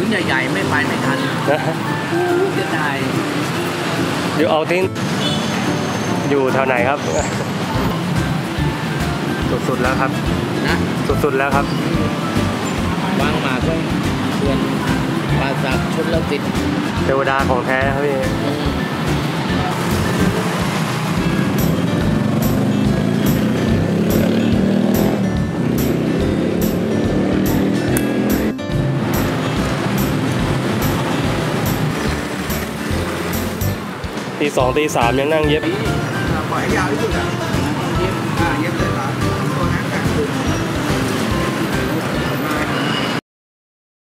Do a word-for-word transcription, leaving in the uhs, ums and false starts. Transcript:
ใหญ่ๆไม่ไปไม่ทันจะได้อยู่เอาทิ้งอยู่แถวไหนครับสุดๆแล้วครับนะสุดๆแล้วครับวางหมากไว้เพื่อนปราสาทชลสิทธิ์เทวดาของแท้ครับพี่ตีสองตีสามยังนั่งเย็บปล่อยยาวที่สุดอ่ะเย็บอ่าเย็บเลย